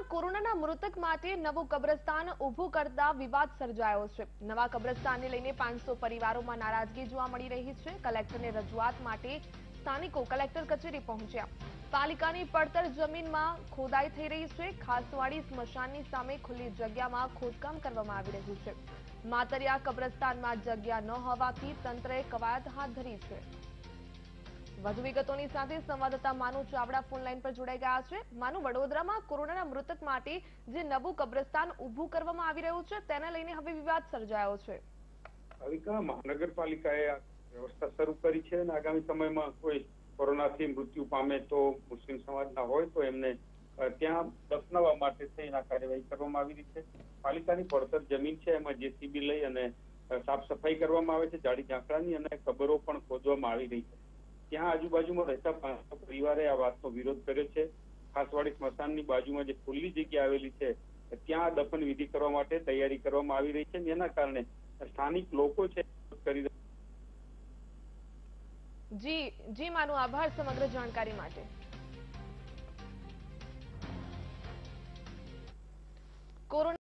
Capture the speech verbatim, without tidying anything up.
કોરોનાના મૃતક માટે નવું કબ્રસ્તાન ઊભું કરતા વિવાદ સર્જાયો છે। નવા કબ્રસ્તાનને લઈને પાંચસો પરિવારોમાં નારાજગી જોવા મળી રહી છે। કલેક્ટરને રજૂઆત માટે સ્થાનિકો કલેક્ટર કચેરી પહોંચ્યા। પાલિકાની પડતર જમીનમાં ખોદાઈ થઈ રહી છે। ખાસવાડી સ્મશાનની સામે ખુલ્લી જગ્યામાં ખોદકામ કરવામાં આવી રહ્યું છે। માતરિયા કબ્રસ્તાનમાં જગ્યા ન હોવાથી તંત્રએ કવાયત હાથ ધરી છે। વધુ વિગતોની સાથે સંવાદદાતા માનુ ચાવડા ફોન લાઈન પર જોડાઈ ગયા છે। માનુ, વડોદરામાં કોરોનાના મૃતક માટે જે નવું કબ્રસ્તાન ઊભું કરવામાં આવી રહ્યું છે તેને લઈને હવે વિવાદ સર્જાયો છે। પાલિકા મહાનગરપાલિકાએ આ વ્યવસ્થા શરૂ કરી છે અને આગામી સમયમાં કોઈ કોરોનાથી મૃત્યુ પામે તો મુસ્લિમ સમાજના હોય તો એમને ત્યાં દફનાવવા માટે થઈને કાર્યવાહી કરવામાં આવી રહી છે। પાલિકાની પડતર જમીન છે એમાં જેસીબી લઈ અને સાફ સફાઈ કરવામાં આવે છે। જાડી ઝાંખરાની અને કબરો પણ ખોદવામાં આવી રહી છે। ત્યાં આજુબાજુમાં રહેતા પાંચસો પરિવારે આ વાતનો વિરોધ કર્યો છે। ખાસવાડી સ્મશાનની બાજુમાં જે ખુલ્લી જગ્યા આવેલી છે ત્યાં દફન વિધિ કરવા માટે તૈયારી કરવામાં આવી રહી છે। જેના કારણે સ્થાનિક લોકો છે કરી જી જી માનુ, આભાર સમગ્ર જાણકારી માટે। કોરોના